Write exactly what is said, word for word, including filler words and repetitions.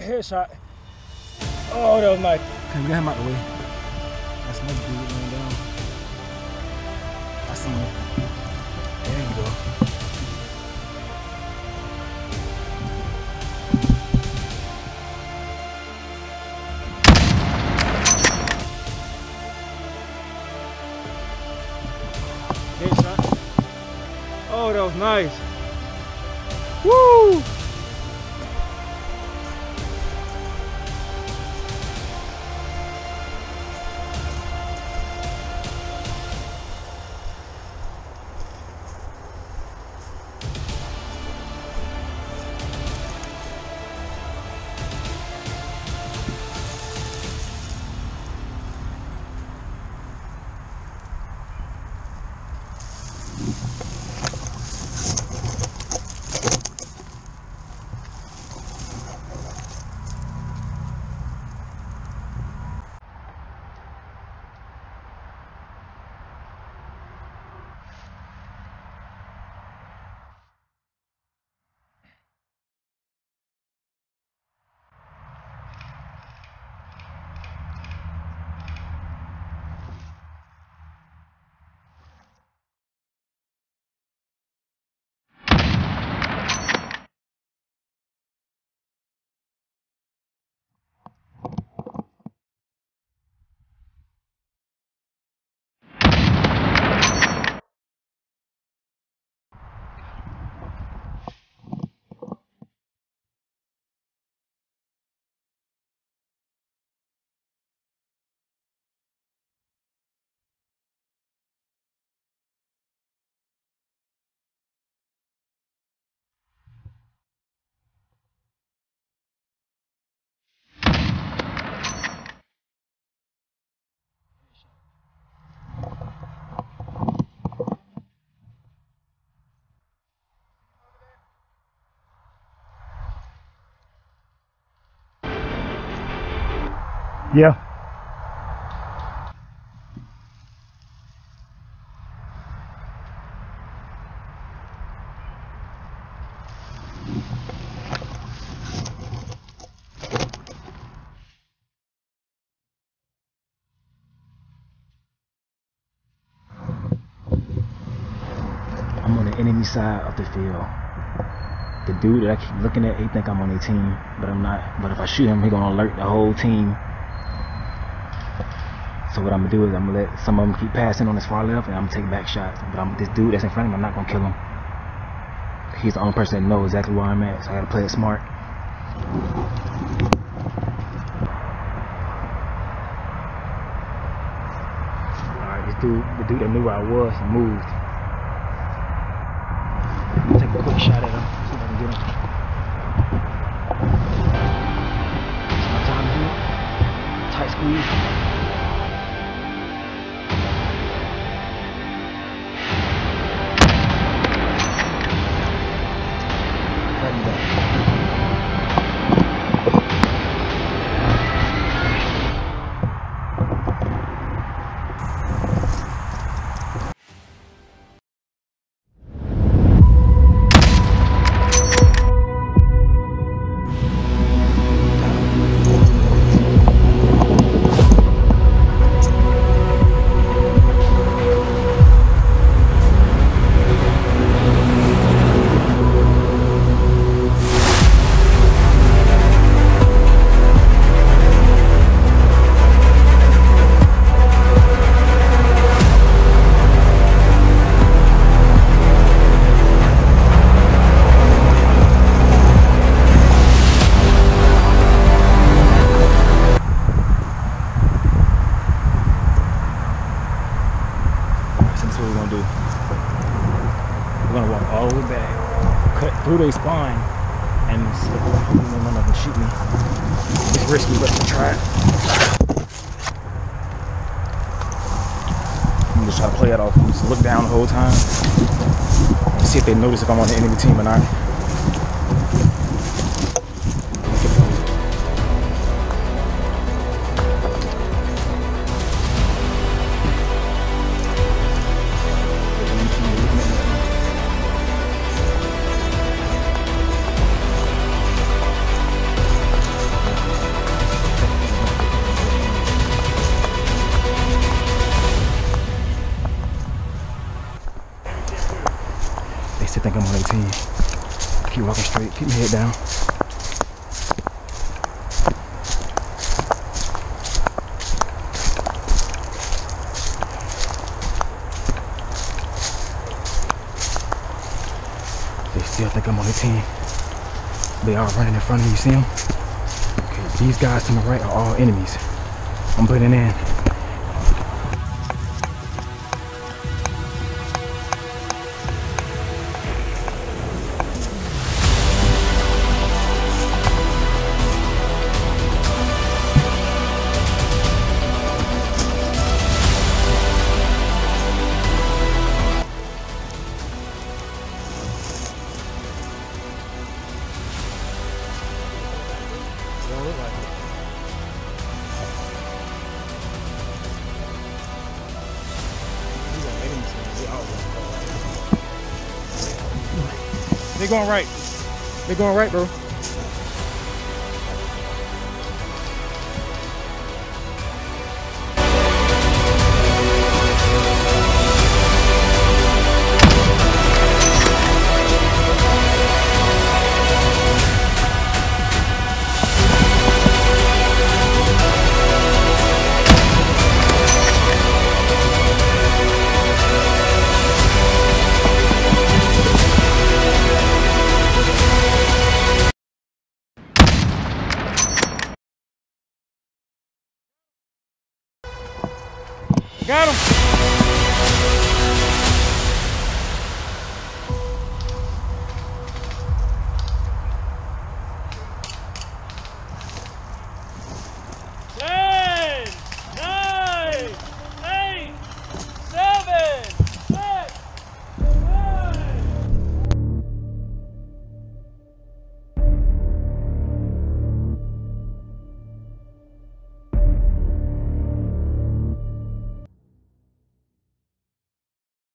headshot. Oh, that was nice. Okay, we got him out the way. That's another dude laying down. I see him. There you go. Headshot. Oh, that was nice. Woo! Yeah. I'm on the enemy side of the field. The dude that I keep looking at, he think I'm on their team, but I'm not. But if I shoot him, he gonna alert the whole team. So what I'm gonna do is I'm gonna let some of them keep passing on his far left, and I'm gonna take back shots. But I'm this dude that's in front of him, I'm not gonna kill him. He's the only person that knows exactly where I'm at, so I gotta play it smart. Alright, this dude, the dude that knew where I was, he moved. I'm gonna take a quick shot at him, see if I can get him. It's my time to do it. Tight squeeze. All the way back, cut through their spine, and slip around and run up and shoot me. It's risky, but to try it. I'm just trying to play it off. I'm just look down the whole time and see if they notice if I'm on the enemy team or not. straight. Keep my head down. They still think I'm on the team. They are running in front of me, you see them? Okay, these guys to my right are all enemies. I'm putting in. They going right. They going right, bro. Got him.